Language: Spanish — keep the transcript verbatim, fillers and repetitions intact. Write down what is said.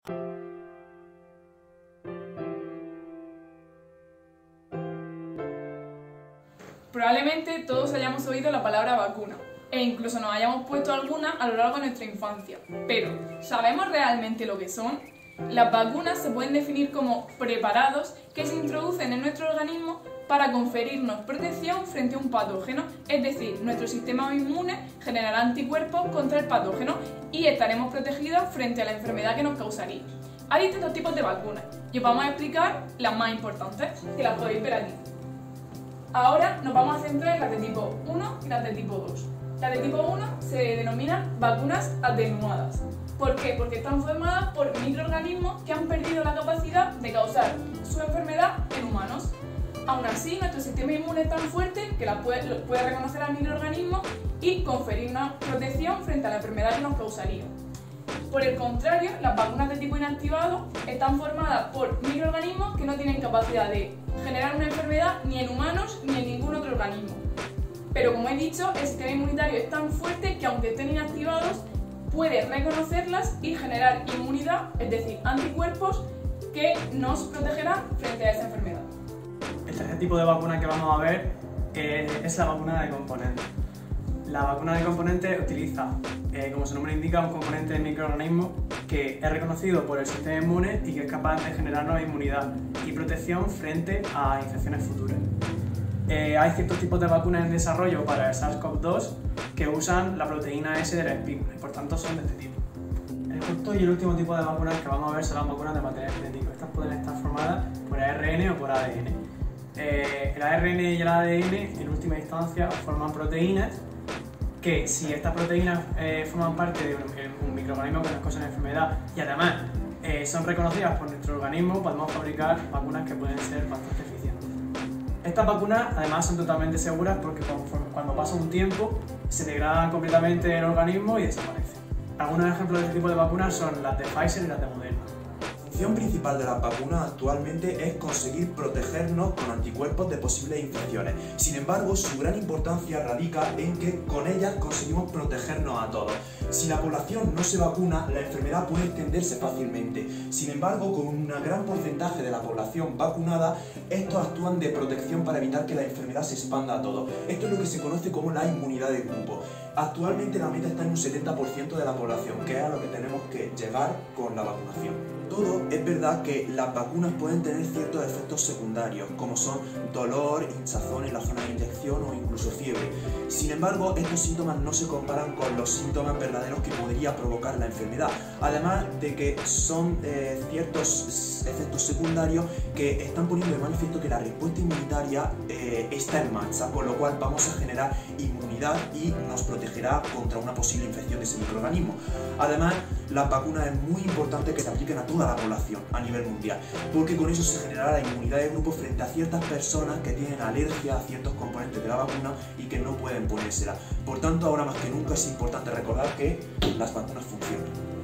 Probablemente todos hayamos oído la palabra vacuna e incluso nos hayamos puesto alguna a lo largo de nuestra infancia. Pero, ¿sabemos realmente lo que son? Las vacunas se pueden definir como preparados que se introducen en nuestro organismo para conferirnos protección frente a un patógeno, es decir, nuestro sistema inmune generará anticuerpos contra el patógeno y estaremos protegidos frente a la enfermedad que nos causaría. Hay distintos tipos de vacunas y os vamos a explicar las más importantes, que las podéis ver aquí. Ahora nos vamos a centrar en las de tipo uno y las de tipo dos. Las de tipo uno se denominan vacunas atenuadas. ¿Por qué? Porque están formadas por microorganismos que han perdido la capacidad de causar su enfermedad en humanos. Aún así, nuestro sistema inmune es tan fuerte que la puede, puede reconocer al microorganismo y conferirnos protección frente a la enfermedad que nos causaría. Por el contrario, las vacunas de tipo inactivado están formadas por microorganismos que no tienen capacidad de generar una enfermedad ni en humanos ni en ningún otro organismo. Pero como he dicho, el sistema inmunitario es tan fuerte que aunque estén inactivados, puede reconocerlas y generar inmunidad, es decir, anticuerpos que nos protegerán frente a esa enfermedad. El tercer tipo de vacuna que vamos a ver eh, es la vacuna de componente. La vacuna de componente utiliza, eh, como su nombre indica, un componente de microorganismo que es reconocido por el sistema inmune y que es capaz de generarnos inmunidad y protección frente a infecciones futuras. Eh, hay ciertos tipos de vacunas en desarrollo para el SARS CoV dos que usan la proteína S de la espícula y por tanto son de este tipo. El cuarto y el último tipo de vacunas que vamos a ver son las vacunas de material genético. Estas pueden estar formadas por A R N o por A D N. Eh, el A R N y el A D N en última instancia forman proteínas que, si estas proteínas eh, forman parte de un, un microorganismo que nos causa una enfermedad y además eh, son reconocidas por nuestro organismo, podemos fabricar vacunas que pueden ser bastante eficientes. Estas vacunas además son totalmente seguras porque cuando pasa un tiempo se degradan completamente en el organismo y desaparecen. Algunos ejemplos de este tipo de vacunas son las de Pfizer y las de Moderna. La función principal de las vacunas actualmente es conseguir protegernos con anticuerpos de posibles infecciones. Sin embargo, su gran importancia radica en que con ellas conseguimos protegernos a todos. Si la población no se vacuna, la enfermedad puede extenderse fácilmente. Sin embargo, con un gran porcentaje de la población vacunada, estos actúan de protección para evitar que la enfermedad se expanda a todos. Esto es lo que se conoce como la inmunidad de grupo. Actualmente la meta está en un setenta por ciento de la población, que es a lo que tenemos que llegar con la vacunación. Todo es verdad que las vacunas pueden tener ciertos efectos secundarios, como son dolor, hinchazón en la zona de inyección o incluso fiebre. Sin embargo, estos síntomas no se comparan con los síntomas verdaderos que podría provocar la enfermedad, además de que son eh, ciertos efectos secundarios que están poniendo de manifiesto que la respuesta inmunitaria eh, está en marcha, con lo cual vamos a generar inmunidad y nos protegerá contra una posible infección de ese microorganismo. Además, las vacunas es muy importante que se apliquen a toda la población a nivel mundial, porque con eso se generará la inmunidad de grupo frente a ciertas personas que tienen alergia a ciertos componentes de la vacuna y que no pueden ponérsela. Por tanto, ahora más que nunca es importante recordar que las vacunas funcionan.